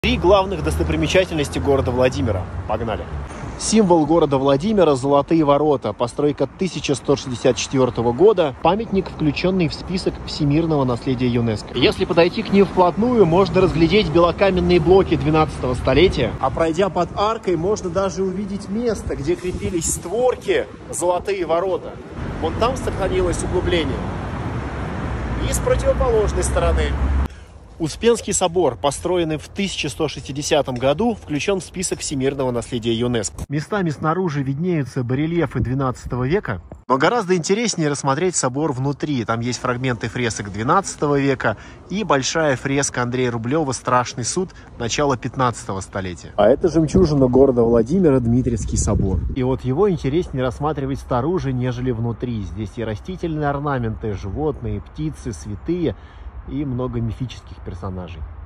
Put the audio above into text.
Три главных достопримечательности города Владимира. Погнали! Символ города Владимира – Золотые ворота. Постройка 1164 года. Памятник, включенный в список всемирного наследия ЮНЕСКО. Если подойти к ним вплотную, можно разглядеть белокаменные блоки 12 столетия. А пройдя под аркой, можно даже увидеть место, где крепились створки Золотые ворота. Вон там сохранилось углубление. И с противоположной стороны. Успенский собор, построенный в 1160 году, включен в список всемирного наследия ЮНЕСКО. Местами снаружи виднеются барельефы 12 века, но гораздо интереснее рассмотреть собор внутри. Там есть фрагменты фресок 12 века и большая фреска Андрея Рублева «Страшный суд» начала 15 столетия. А это жемчужина города Владимира, Дмитриевский собор. И вот его интереснее рассматривать снаружи, нежели внутри. Здесь и растительные орнаменты, животные, птицы, святые и много мифических персонажей.